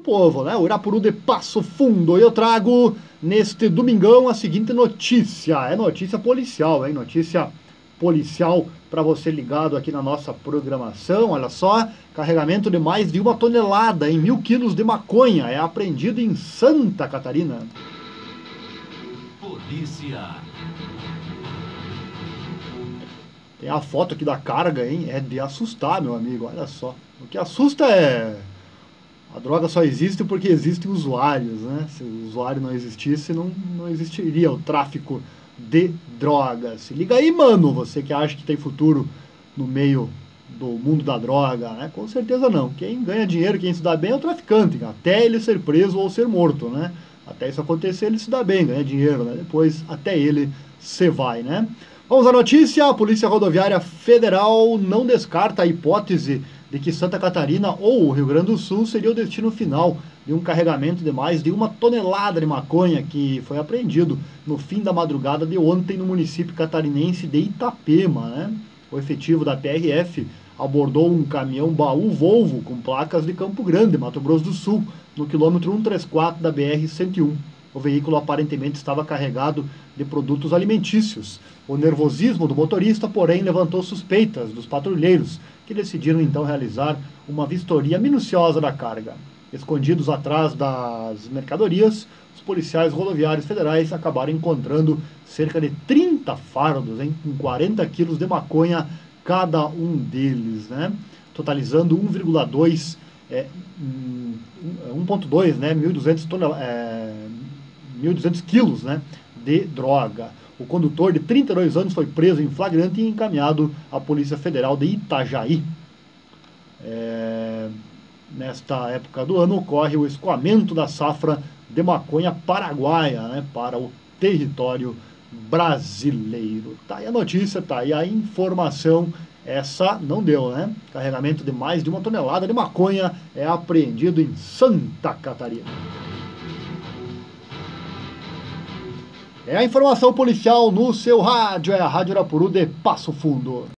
povo, né? O Irapuru de Passo Fundo. E eu trago neste domingão a seguinte notícia. É notícia policial, hein? Notícia policial para você ligado aqui na nossa programação. Olha só, carregamento de mais de 1 tonelada em 1.000 quilos de maconha é apreendido em Santa Catarina. Polícia. Tem a foto aqui da carga, hein? É de assustar, meu amigo, olha só. O que assusta é... a droga só existe porque existem usuários, né? Se o usuário não existisse, não existiria o tráfico de drogas. Se liga aí, mano, você que acha que tem futuro no meio do mundo da droga, né? Com certeza não. Quem ganha dinheiro, quem se dá bem é o traficante, até ele ser preso ou ser morto, né? Até isso acontecer, ele se dá bem, ganha dinheiro, né? Depois, até ele se vai, né? Vamos à notícia. A Polícia Rodoviária Federal não descarta a hipótese de que Santa Catarina ou o Rio Grande do Sul seria o destino final de um carregamento de mais de 1 tonelada de maconha que foi apreendido no fim da madrugada de ontem no município catarinense de Itapema, né? O efetivo da PRF abordou um caminhão baú Volvo com placas de Campo Grande, Mato Grosso do Sul, no quilômetro 134 da BR-101. O veículo aparentemente estava carregado de produtos alimentícios. O nervosismo do motorista, porém, levantou suspeitas dos patrulheiros, que decidiram então realizar uma vistoria minuciosa da carga. Escondidos atrás das mercadorias, os policiais rodoviários federais acabaram encontrando cerca de 30 fardos, hein, com 40 quilos de maconha cada um deles, né, totalizando 1,2, 1,2, né, 1.200 quilos, né, de droga. O condutor de 32 anos foi preso em flagrante e encaminhado à Polícia Federal de Itajaí. Nesta época do ano ocorre o escoamento da safra de maconha paraguaia, né, para o território brasileiro. Tá aí a notícia, tá aí a informação. Essa não deu, né? Carregamento de mais de 1 tonelada de maconha é apreendido em Santa Catarina. É a informação policial no seu rádio, é a Rádio Irapuru de Passo Fundo.